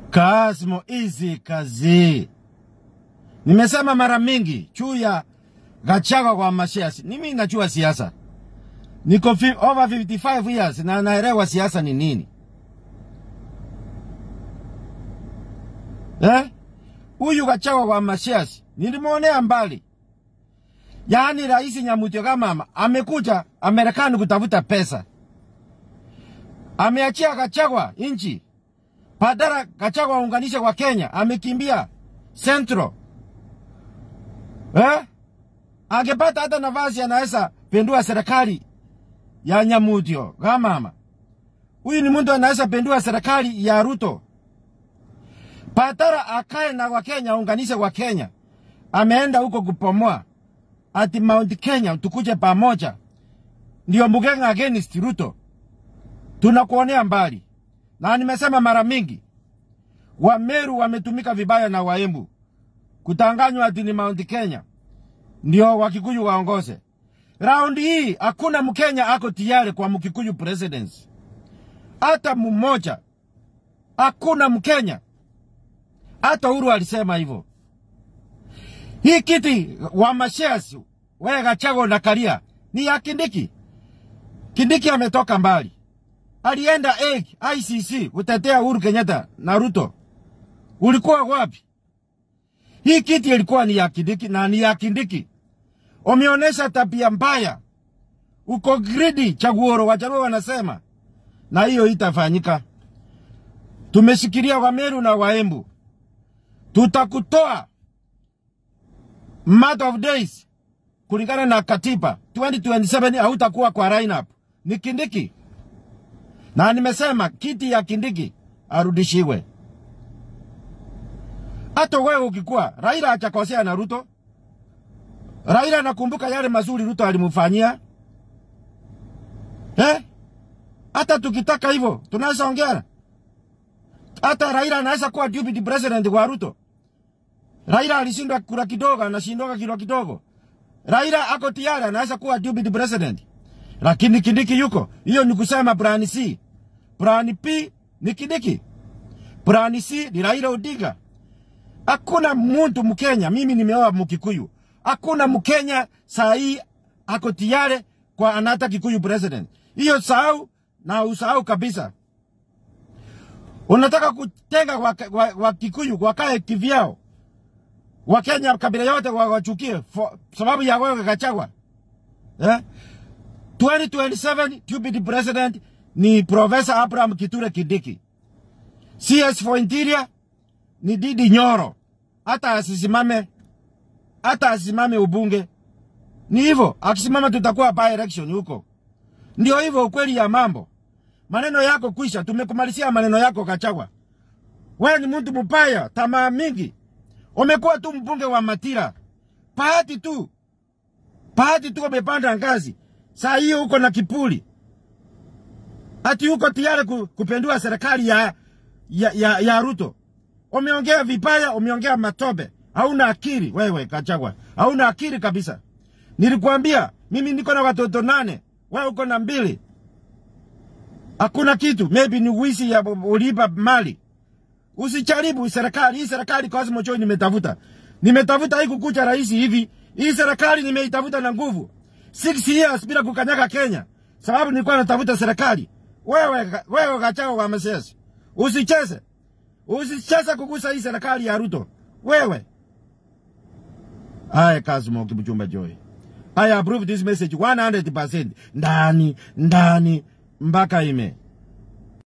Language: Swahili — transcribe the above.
Kasmo easy kazi. Nimesema mara mingi juu ya Gachagua kwa mashiasi. Mimi najua siasa. Niko over 55 years na naelewa siasa ni nini. Huyu Gachagua kwa mashiasi nilimuonea mbali. Yaani Rais Nyamutio kama amekuja Amerikani kutafuta pesa. Ameachia Gachagua nchi. Badala Gachagua unganishe kwa Kenya, amekimbia Central. Angepata hata nafasi anaweza pendua serikali ya Nyamutio kama huyu ni mtu anaweza pendua serikali ya Ruto. Badala akae na wa Kenya unganishe kwa Kenya. Ameenda huko kupomoa ati Mount Kenya tukuje pamoja. Ndio Mugenga against Ruto. Tunakuonea mbali. Na nimesema mara mingi Wameru wametumika vibaya na Waembu. Kutanganywa ati ni Mount Kenya ndio Wakikuyu waongoze. Raundi hii hakuna Mkenya ako tayari kwa Mkikuyu presidency. Hata mmoja. Hakuna Mkenya. Hata Uhuru alisema hivyo. Hii kiti wa mashares wewe Gachagua na Karia ni ya Kindiki. Kindiki ametoka mbali. Alienda ICC kutetea Uhuru Kenyatta na Ruto. Ulikuwa wapi? Hii kiti ilikuwa ni ya Kindiki na ni ya Kindiki. Umeonesha tabia mbaya. Uko greedy chaguoro Wajaluo wanasema. Na hiyo itafanyika. Tumeshikilia Wameru na Waembu. Tutakutoa matter of days kulingana na katiba 2027 hautakuwa kwa line up. Ni Kindiki. Na nimesema kiti ya Kindiki arudishiwe. Hata wewe ukikuwa Raila hajakosea na Ruto. Raila nakumbuka yale mazuri Ruto alimufanyia. Hata tukitaka hivyo tunaweza ongea. Hata Raila anaweza kuwa deputy president wa Ruto. Raila alishindwa kura kidogo, anashindwa kilo kidogo. Raila ako tayari anaweza kuwa deputy president. Lakini Kindiki yuko. Hiyo ni kusema plan C. Plan P ni Kindiki. Plan C ni Raila Odinga. Hakuna mtu Mkenya, mimi nimeoa Mkikuyu. Hakuna Mkenya saa hii ako tayari kwa anata Kikuyu president. Hiyo sahau na usahau kabisa. Unataka kutenga wa Kikuyu wakae kivyao. Wakenya kabila yote wachukie sababu ya wewe Gachagua. 2027 deputy president ni Professor Abraham Kithure Kindiki. CS for Interior ni Didi Nyoro. Hata asimame ubunge. Ni hivyo, akisimama tutakuwa by election huko. Ndio hivyo ukweli ya mambo. Maneno yako kwisha, tumekumalizia maneno yako Gachagua. Wewe ni mtu mbaya, tamaa mingi. Umekuwa tu mbunge wa Matira. Bahati tu umepanda ngazi. Saa hiyo uko na kipuli. Ati uko tayari kupendua serikali ya Ruto. Umeongea vibaya, umeongea matobe. Hauna akili wewe Gachagua. Hauna akili kabisa. Nilikuambia mimi niko na watoto 8, wewe uko na 2. Hakuna kitu, maybe ni wizi ya ulipa mali. Usijaribu serikali, hii serikali Cosmo Joy nimetafuta hii kukucha rais hivi. Hii serikali nimeitafuta na nguvu. 6 years bila kukanyaga Kenya. Sababu nilikuwa natafuta serikali. Wewe Gachagua wa masesi. Usicheze kugusa hii serikali ya Ruto. Wewe. Cosmo Kibuchumba Joy. I approve this message 100%. Ndani mpaka ime.